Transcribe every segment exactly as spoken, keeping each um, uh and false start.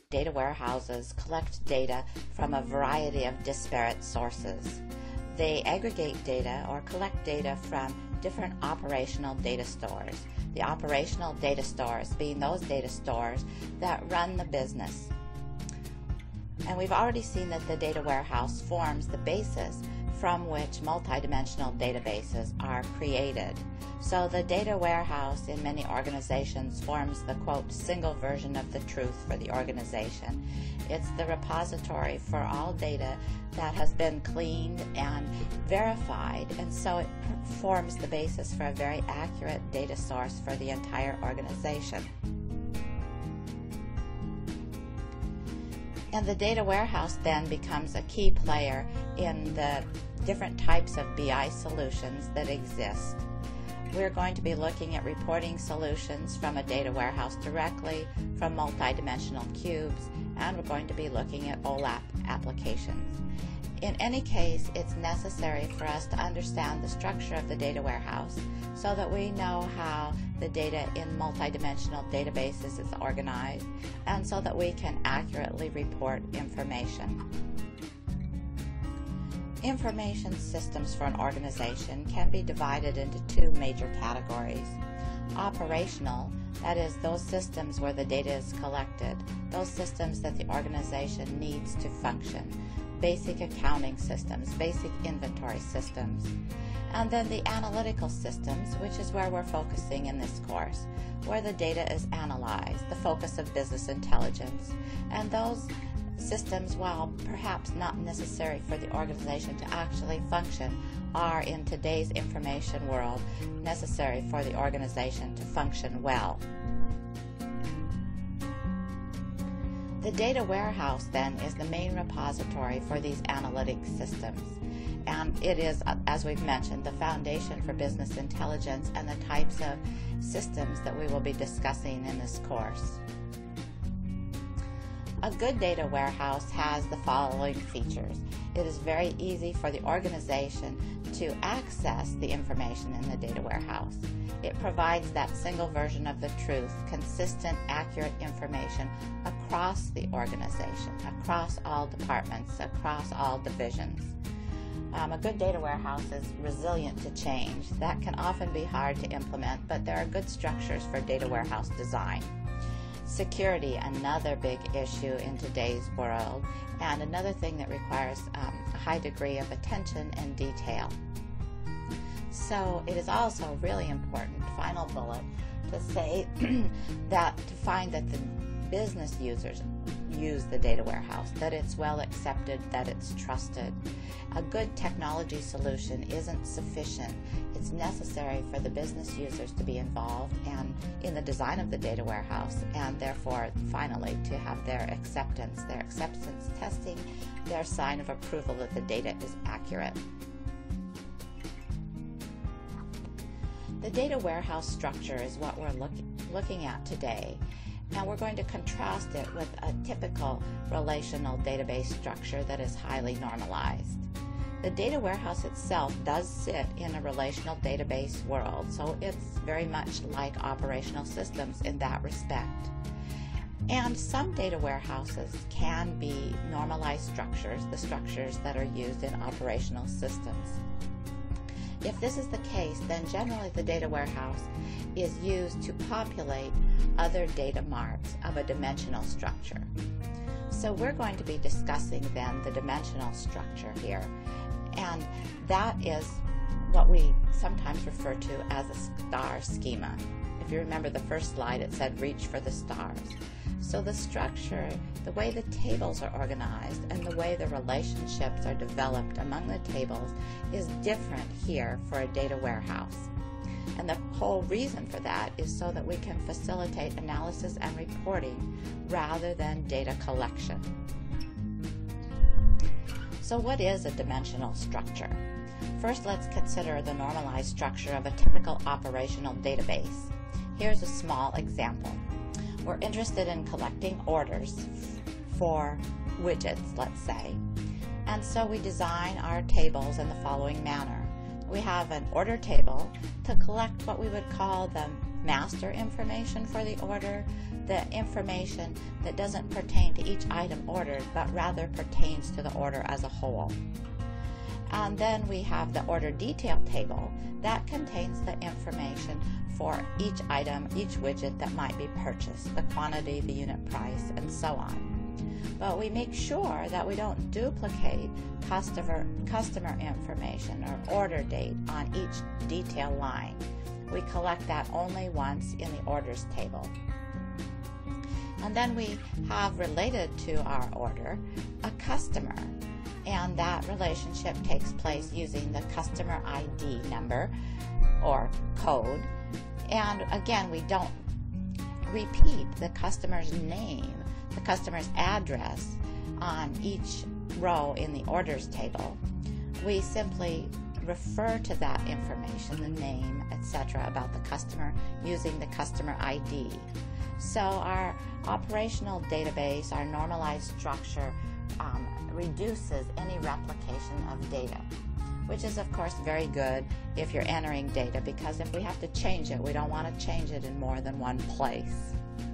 data warehouses collect data from a variety of disparate sources. They aggregate data or collect data from different operational data stores. The operational data stores being those data stores that run the business. And we've already seen that the data warehouse forms the basis from which multidimensional databases are created. So the data warehouse in many organizations forms the, quote, single version of the truth for the organization. It's the repository for all data that has been cleaned and verified, and so it forms the basis for a very accurate data source for the entire organization. And the data warehouse then becomes a key player in the different types of B I solutions that exist. We're going to be looking at reporting solutions from a data warehouse directly, from multidimensional cubes, and we're going to be looking at O L A P applications. In any case, it's necessary for us to understand the structure of the data warehouse so that we know how the data in multidimensional databases is organized, and so that we can accurately report information. Information systems for an organization can be divided into two major categories. Operational, that is, those systems where the data is collected, those systems that the organization needs to function. Basic accounting systems, basic inventory systems. And then the analytical systems, which is where we're focusing in this course, where the data is analyzed, the focus of business intelligence. And those systems, while perhaps not necessary for the organization to actually function, are in today's information world necessary for the organization to function well. The data warehouse then is the main repository for these analytic systems, and it is, as we've mentioned, the foundation for business intelligence and the types of systems that we will be discussing in this course. A good data warehouse has the following features. It is very easy for the organization to access the information in the data warehouse. It provides that single version of the truth, consistent, accurate information across the organization, across all departments, across all divisions. Um, a good data warehouse is resilient to change. That can often be hard to implement, but there are good structures for data warehouse design. Security, another big issue in today's world, and another thing that requires um, a high degree of attention and detail. So it is also really important, final bullet, to say that to find that the business users use the data warehouse, that it's well accepted, that it's trusted. A good technology solution isn't sufficient. It's necessary for the business users to be involved and in the design of the data warehouse, and therefore finally to have their acceptance, their acceptance testing, their sign of approval that the data is accurate. The data warehouse structure is what we're look, looking at today. Now we're going to contrast it with a typical relational database structure that is highly normalized. The data warehouse itself does sit in a relational database world, so it's very much like operational systems in that respect. And some data warehouses can be normalized structures, the structures that are used in operational systems. If this is the case, then generally the data warehouse is used to populate other data marts of a dimensional structure. So we're going to be discussing then the dimensional structure here, and that is what we sometimes refer to as a star schema. If you remember the first slide, it said reach for the stars. So the structure, the way the tables are organized and the way the relationships are developed among the tables is different here for a data warehouse. And the whole reason for that is so that we can facilitate analysis and reporting rather than data collection. So what is a dimensional structure? First, let's consider the normalized structure of a typical operational database. Here's a small example. We're interested in collecting orders for widgets, let's say. And so we design our tables in the following manner. We have an order table to collect what we would call the master information for the order, the information that doesn't pertain to each item ordered, but rather pertains to the order as a whole. And then we have the order detail table that contains the information for each item, each widget that might be purchased, the quantity, the unit price, and so on. But we make sure that we don't duplicate customer, customer information or order date on each detail line. We collect that only once in the orders table. And then we have related to our order a customer, and that relationship takes place using the customer I D number or code. And again, we don't repeat the customer's name, the customer's address on each row in the orders table. We simply refer to that information, the name, et cetera, about the customer using the customer I D. So our operational database, our normalized structure, um, reduces any replication of data, which is of course very good if you're entering data, because if we have to change it, we don't want to change it in more than one place.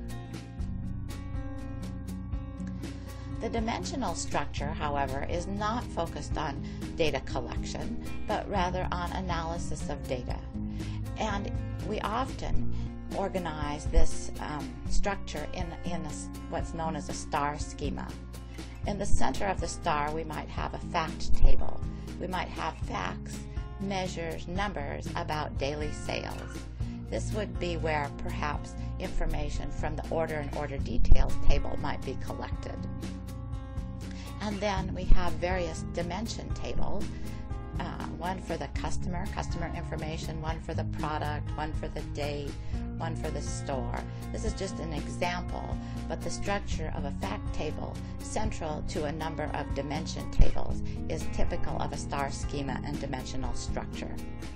The dimensional structure, however, is not focused on data collection, but rather on analysis of data. And we often organize this um, structure in, in a, what's known as a star schema. In the center of the star, we might have a fact table. We might have facts, measures, numbers about daily sales. This would be where perhaps information from the order and order details table might be collected. And then we have various dimension tables, uh, one for the customer, customer information, one for the product, one for the date, one for the store. This is just an example, but the structure of a fact table central to a number of dimension tables is typical of a star schema and dimensional structure.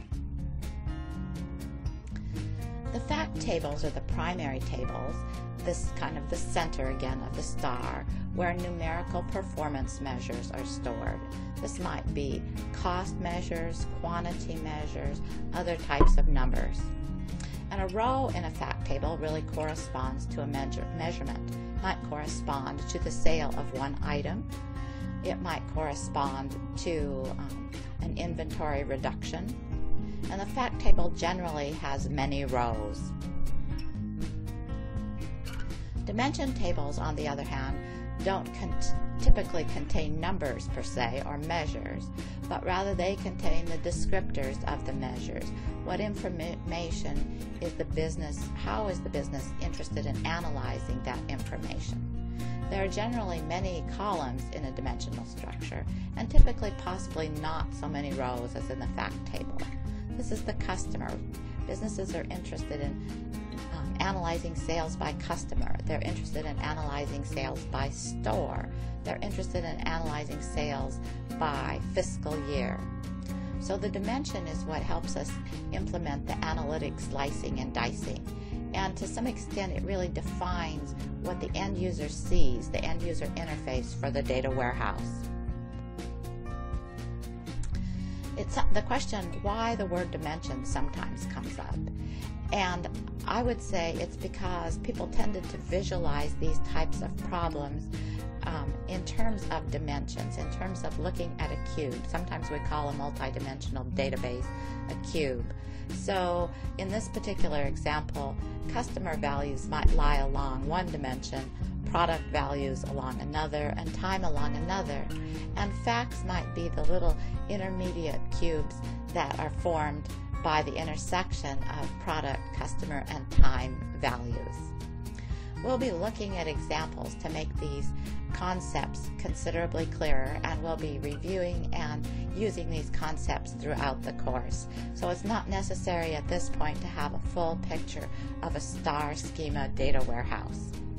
The fact tables are the primary tables, this kind of the center again of the star, where numerical performance measures are stored. This might be cost measures, quantity measures, other types of numbers. And a row in a fact table really corresponds to a measure, measurement. It might correspond to the sale of one item. It might correspond to um, an inventory reduction. And the fact table generally has many rows. Dimension tables, on the other hand, don't con typically contain numbers per se or measures, but rather they contain the descriptors of the measures. What information is the business, how is the business interested in analyzing that information? There are generally many columns in a dimensional structure, and typically possibly not so many rows as in the fact table. This is the customer. Businesses are interested in um, analyzing sales by customer. They're interested in analyzing sales by store. They're interested in analyzing sales by fiscal year. So the dimension is what helps us implement the analytic slicing and dicing. And to some extent, it really defines what the end user sees, the end user interface for the data warehouse. It's the question why the word dimension sometimes comes up. And I would say it's because people tended to visualize these types of problems um, in terms of dimensions, in terms of looking at a cube. Sometimes we call a multidimensional database a cube. So in this particular example, customer values might lie along one dimension, product values along another, and time along another. And facts might be the little intermediate cubes that are formed by the intersection of product, customer, and time values. We'll be looking at examples to make these concepts considerably clearer, and we'll be reviewing and using these concepts throughout the course. So it's not necessary at this point to have a full picture of a star schema data warehouse.